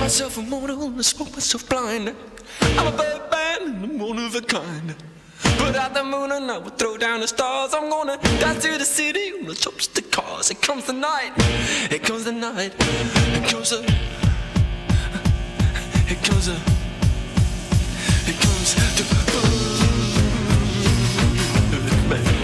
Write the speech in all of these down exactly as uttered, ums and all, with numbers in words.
myself immortal and smoke myself blind. I'm a Birdman and I'm one of a kind. Put out the moon and I will throw down the stars. I'm gonna dance to the city on the tops of the cars. Here comes the night, here comes the night, here comes the, here comes the, here comes the Birdman.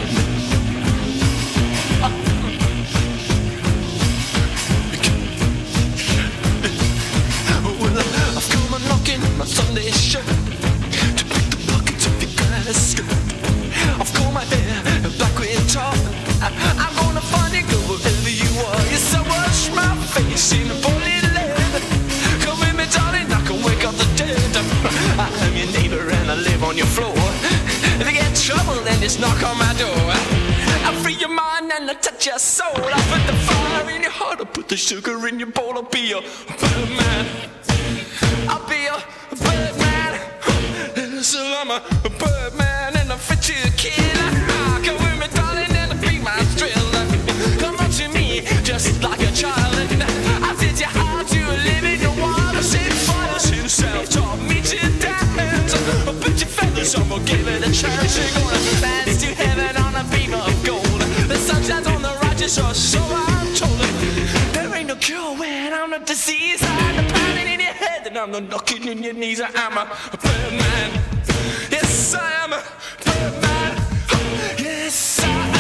I've come a knocking my Sunday shirt to pick the pockets of your glass skirt. I've got my hair black with tar. I'm gonna find you, go wherever you are. You so wash my face in boiling lead. Come with me, darling, I can wake up the dead. I'm your neighbor and I live on your floor. If you get trouble, then just knock on my door. I free your mind and I touch your soul. I put the fire in your heart, I put the sugar in your bowl. I'll be your Birdman. I'll be your Birdman. So I'm a Birdman and I fit you a kid. Come with me, darling, and I'll be my thrill. Come on to me, just like a child. I teach you how to live in the wild. I said fires himself taught me to dance. I put your feathers on, we'll give it a chance. You're gonna dance to heaven on a beam of gold. The sun shines on the righteous, or so I'm told. There ain't no cure when I'm a disease. I'm the pounding in your head and I'm the knocking in your knees. I'm a Birdman. Yes, I am a Birdman. Yes, I am.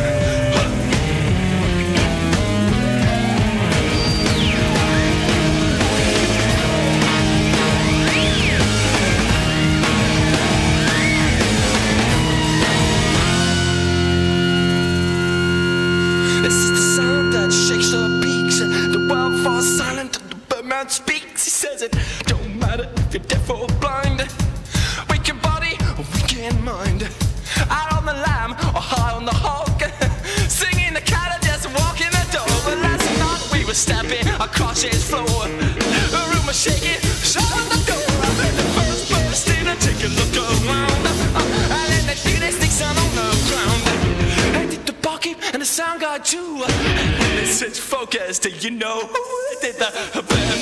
This is the sound that shakes the peaks. The world falls silent and the Birdman speaks. He says it don't matter if you're deaf or blind. Weak in body or weak in mind. Out on the lamb or high on the hog. Singing the cat or just walking the dog. But last night we were stamping across his floor. The room was shaking, shut on the door. I heard the first burst in and take a look around. And then they threw their sticks down on the ground. They did the barkeep and the sound guy too. They said, focus, do you know who did the Birdman?